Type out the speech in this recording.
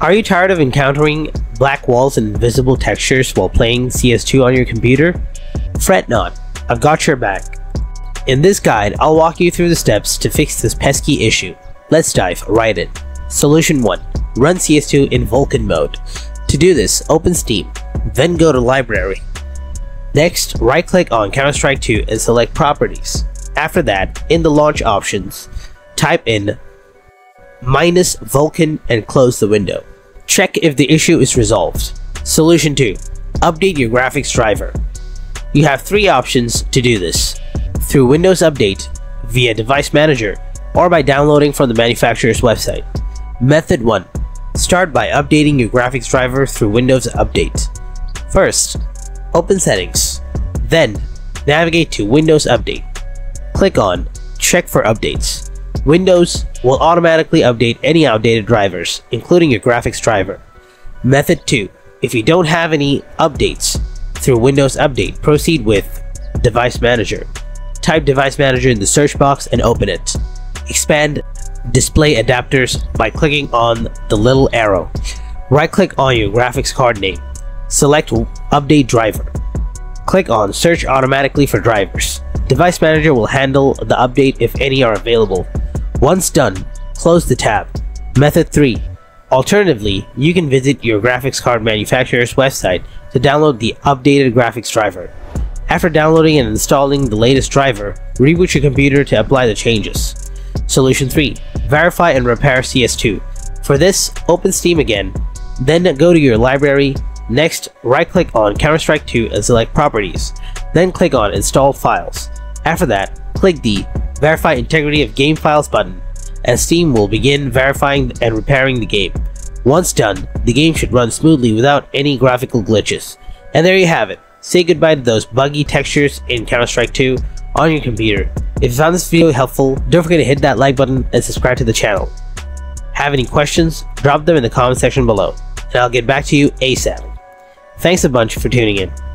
Are you tired of encountering black walls and invisible textures while playing CS2 on your computer? Fret not, I've got your back. In this guide, I'll walk you through the steps to fix this pesky issue. Let's dive right in. Solution 1. Run CS2 in Vulkan mode. To do this, open Steam, then go to Library. Next, right-click on Counter-Strike 2 and select Properties. After that, in the launch options, type in -Vulkan and close the window. Check if the issue is resolved. Solution 2. Update your graphics driver. You have 3 options to do this: through Windows Update, via Device Manager, or by downloading from the manufacturer's website. Method 1. Start by updating your graphics driver through Windows Update. First, open Settings. Then, navigate to Windows Update. Click on Check for Updates. Windows will automatically update any outdated drivers, including your graphics driver. Method 2. If you don't have any updates through Windows Update, proceed with Device Manager. Type Device Manager in the search box and open it. Expand Display Adapters by clicking on the little arrow. Right-click on your graphics card name. Select Update Driver. Click on Search Automatically for drivers. Device Manager will handle the update if any are available. Once done, close the tab. Method 3. Alternatively, you can visit your graphics card manufacturer's website to download the updated graphics driver. After downloading and installing the latest driver, reboot your computer to apply the changes. Solution 3. Verify and repair CS2. For this, open Steam again, then go to your library. Next, right-click on Counter-Strike 2 and select Properties. Then click on Install Files. After that, click the Verify Integrity of Game Files button, and Steam will begin verifying and repairing the game. Once done, the game should run smoothly without any graphical glitches. And there you have it. Say goodbye to those buggy textures in Counter-Strike 2 on your computer. If you found this video helpful, don't forget to hit that like button and subscribe to the channel. Have any questions? Drop them in the comment section below, and I'll get back to you ASAP. Thanks a bunch for tuning in.